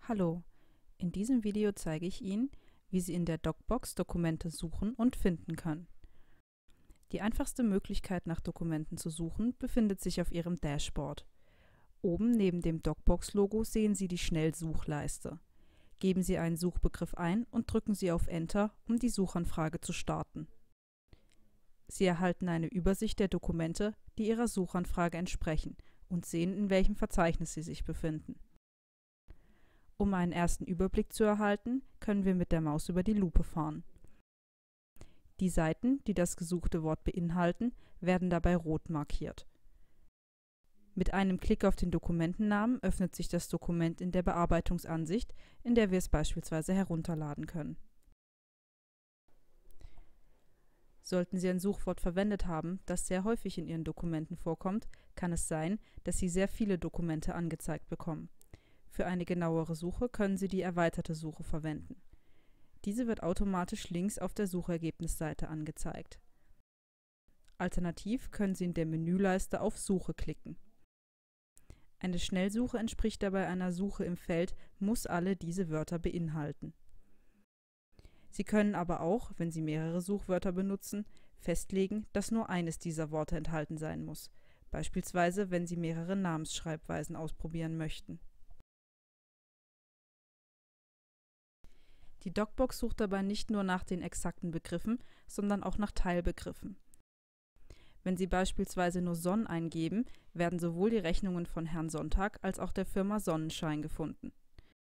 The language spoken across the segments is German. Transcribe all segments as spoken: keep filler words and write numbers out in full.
Hallo, in diesem Video zeige ich Ihnen, wie Sie in der DocBox Dokumente suchen und finden können. Die einfachste Möglichkeit, nach Dokumenten zu suchen, befindet sich auf Ihrem Dashboard. Oben neben dem DocBox-Logo sehen Sie die Schnellsuchleiste. Geben Sie einen Suchbegriff ein und drücken Sie auf Enter, um die Suchanfrage zu starten. Sie erhalten eine Übersicht der Dokumente, die Ihrer Suchanfrage entsprechen, und sehen, in welchem Verzeichnis sie sich befinden. Um einen ersten Überblick zu erhalten, können wir mit der Maus über die Lupe fahren. Die Seiten, die das gesuchte Wort beinhalten, werden dabei rot markiert. Mit einem Klick auf den Dokumentennamen öffnet sich das Dokument in der Bearbeitungsansicht, in der wir es beispielsweise herunterladen können. Sollten Sie ein Suchwort verwendet haben, das sehr häufig in Ihren Dokumenten vorkommt, kann es sein, dass Sie sehr viele Dokumente angezeigt bekommen. Für eine genauere Suche können Sie die erweiterte Suche verwenden. Diese wird automatisch links auf der Suchergebnisseite angezeigt. Alternativ können Sie in der Menüleiste auf Suche klicken. Eine Schnellsuche entspricht dabei einer Suche im Feld „Muss alle diese Wörter beinhalten“. Sie können aber auch, wenn Sie mehrere Suchwörter benutzen, festlegen, dass nur eines dieser Worte enthalten sein muss, beispielsweise wenn Sie mehrere Namensschreibweisen ausprobieren möchten. Die DocBox sucht dabei nicht nur nach den exakten Begriffen, sondern auch nach Teilbegriffen. Wenn Sie beispielsweise nur Sonn eingeben, werden sowohl die Rechnungen von Herrn Sonntag als auch der Firma Sonnenschein gefunden.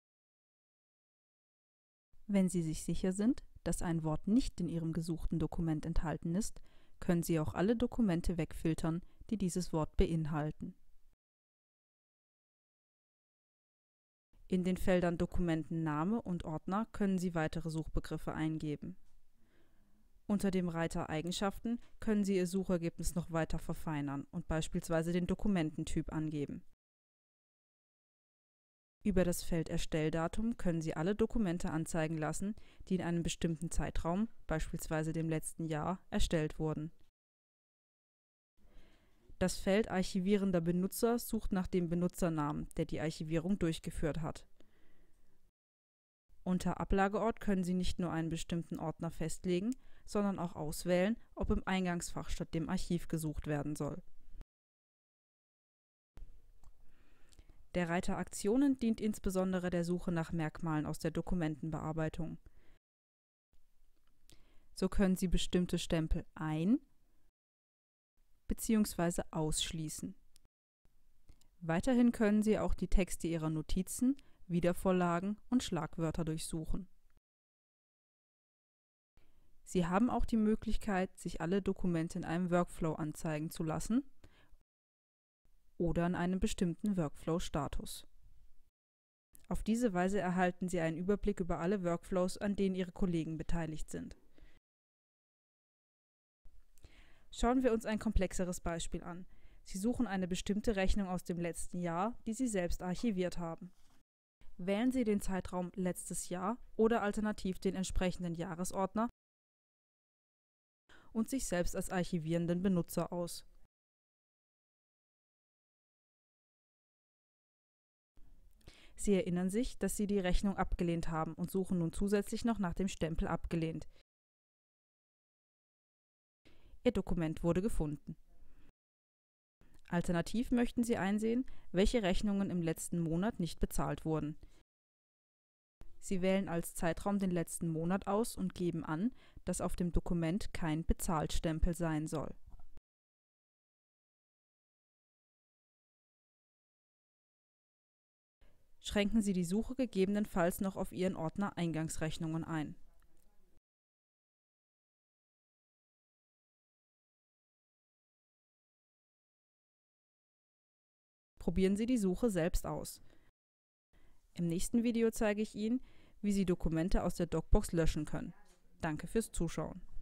Wenn Sie sich sicher sind, dass ein Wort nicht in Ihrem gesuchten Dokument enthalten ist, können Sie auch alle Dokumente wegfiltern, die dieses Wort beinhalten. In den Feldern Dokumentenname und Ordner können Sie weitere Suchbegriffe eingeben. Unter dem Reiter Eigenschaften können Sie Ihr Suchergebnis noch weiter verfeinern und beispielsweise den Dokumententyp angeben. Über das Feld Erstelldatum können Sie alle Dokumente anzeigen lassen, die in einem bestimmten Zeitraum, beispielsweise dem letzten Jahr, erstellt wurden. Das Feld Archivierender Benutzer sucht nach dem Benutzernamen, der die Archivierung durchgeführt hat. Unter Ablageort können Sie nicht nur einen bestimmten Ordner festlegen, sondern auch auswählen, ob im Eingangsfach statt dem Archiv gesucht werden soll. Der Reiter Aktionen dient insbesondere der Suche nach Merkmalen aus der Dokumentenbearbeitung. So können Sie bestimmte Stempel ein- bzw. ausschließen. Weiterhin können Sie auch die Texte Ihrer Notizen, Wiedervorlagen und Schlagwörter durchsuchen. Sie haben auch die Möglichkeit, sich alle Dokumente in einem Workflow anzeigen zu lassen oder in einem bestimmten Workflow-Status. Auf diese Weise erhalten Sie einen Überblick über alle Workflows, an denen Ihre Kollegen beteiligt sind. Schauen wir uns ein komplexeres Beispiel an. Sie suchen eine bestimmte Rechnung aus dem letzten Jahr, die Sie selbst archiviert haben. Wählen Sie den Zeitraum letztes Jahr oder alternativ den entsprechenden Jahresordner und sich selbst als archivierenden Benutzer aus. Sie erinnern sich, dass Sie die Rechnung abgelehnt haben und suchen nun zusätzlich noch nach dem Stempel abgelehnt. Ihr Dokument wurde gefunden. Alternativ möchten Sie einsehen, welche Rechnungen im letzten Monat nicht bezahlt wurden. Sie wählen als Zeitraum den letzten Monat aus und geben an, dass auf dem Dokument kein Bezahltstempel sein soll. Schränken Sie die Suche gegebenenfalls noch auf Ihren Ordner Eingangsrechnungen ein. Probieren Sie die Suche selbst aus. Im nächsten Video zeige ich Ihnen, wie Sie Dokumente aus der DocBox löschen können. Danke fürs Zuschauen.